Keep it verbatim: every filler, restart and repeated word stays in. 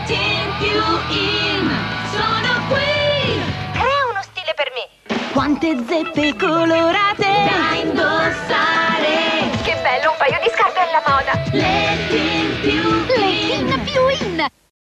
in più in. Sono qui. Crea uno stile per me. Quante zeppe colorate